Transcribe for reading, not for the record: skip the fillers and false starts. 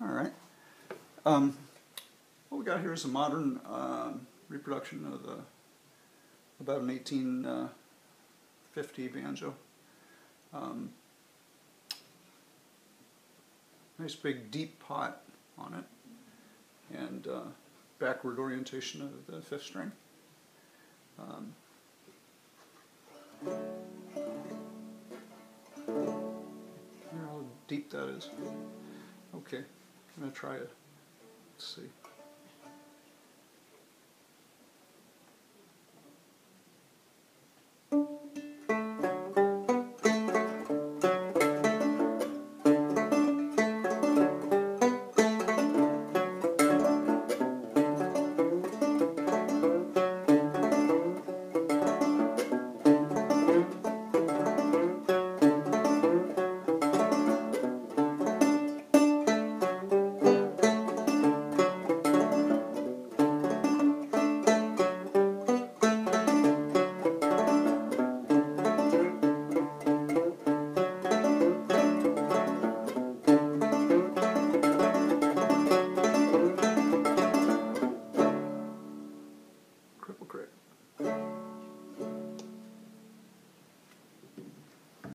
Alright. What we got here is a modern reproduction of about an 1850 banjo. Nice big deep pot on it, and backward orientation of the fifth string. Hear how deep that is. Okay, I'm going to try it. Let's see.